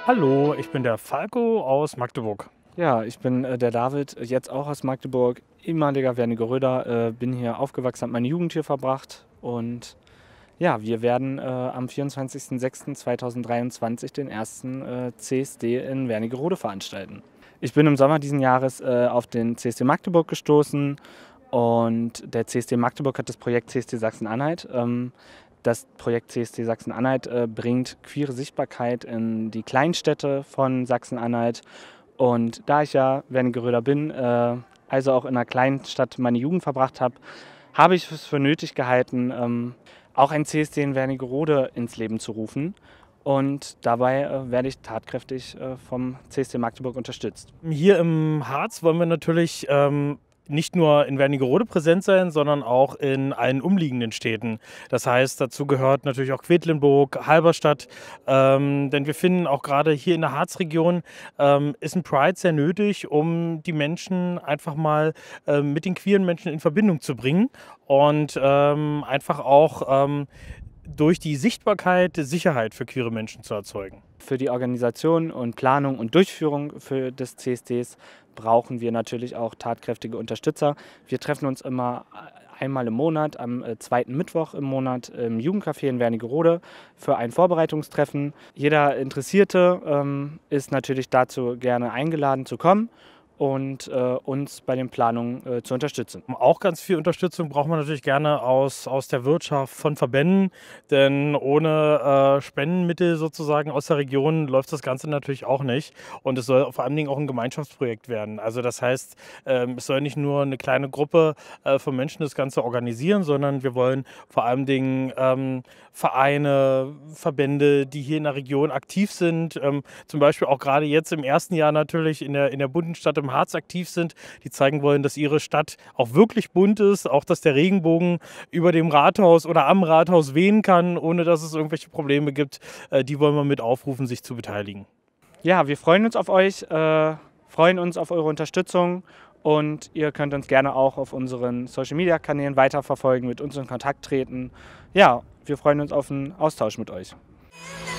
Hallo, ich bin der Falco aus Magdeburg. Ja, ich bin der David, jetzt auch aus Magdeburg, ehemaliger Wernigeröder, bin hier aufgewachsen, habe meine Jugend hier verbracht und ja, wir werden am 24.06.2023 den ersten CSD in Wernigerode veranstalten. Ich bin im Sommer diesen Jahres auf den CSD Magdeburg gestoßen und der CSD Magdeburg hat das Projekt CSD Sachsen-Anhalt. Das Projekt CSD Sachsen-Anhalt bringt queere Sichtbarkeit in die Kleinstädte von Sachsen-Anhalt. Und da ich ja Wernigeröder bin, also auch in einer kleinen Stadt meine Jugend verbracht habe, habe ich es für nötig gehalten, auch ein CSD in Wernigerode ins Leben zu rufen. Und dabei werde ich tatkräftig vom CSD Magdeburg unterstützt. Hier im Harz wollen wir natürlich nicht nur in Wernigerode präsent sein, sondern auch in allen umliegenden Städten. Das heißt, dazu gehört natürlich auch Quedlinburg, Halberstadt, denn wir finden auch gerade hier in der Harzregion ist ein Pride sehr nötig, um die Menschen einfach mal mit den queeren Menschen in Verbindung zu bringen und einfach auch durch die Sichtbarkeit Sicherheit für queere Menschen zu erzeugen. Für die Organisation und Planung und Durchführung des CSDs brauchen wir natürlich auch tatkräftige Unterstützer. Wir treffen uns immer einmal im Monat, am zweiten Mittwoch im Monat im Jugendcafé in Wernigerode für ein Vorbereitungstreffen. Jeder Interessierte ist natürlich dazu gerne eingeladen zu kommen und uns bei den Planungen zu unterstützen. Auch ganz viel Unterstützung braucht man natürlich gerne aus der Wirtschaft, von Verbänden, denn ohne Spendenmittel sozusagen aus der Region läuft das Ganze natürlich auch nicht. Und es soll vor allen Dingen auch ein Gemeinschaftsprojekt werden. Also das heißt, es soll nicht nur eine kleine Gruppe von Menschen das Ganze organisieren, sondern wir wollen vor allen Dingen Vereine, Verbände, die hier in der Region aktiv sind, zum Beispiel auch gerade jetzt im ersten Jahr natürlich in der bunten Stadt im Harz aktiv sind, die zeigen wollen, dass ihre Stadt auch wirklich bunt ist, auch dass der Regenbogen über dem Rathaus oder am Rathaus wehen kann, ohne dass es irgendwelche Probleme gibt. Die wollen wir mit aufrufen, sich zu beteiligen. Ja, wir freuen uns auf euch, freuen uns auf eure Unterstützung und ihr könnt uns gerne auch auf unseren Social-Media-Kanälen weiterverfolgen, mit uns in Kontakt treten. Ja, wir freuen uns auf einen Austausch mit euch.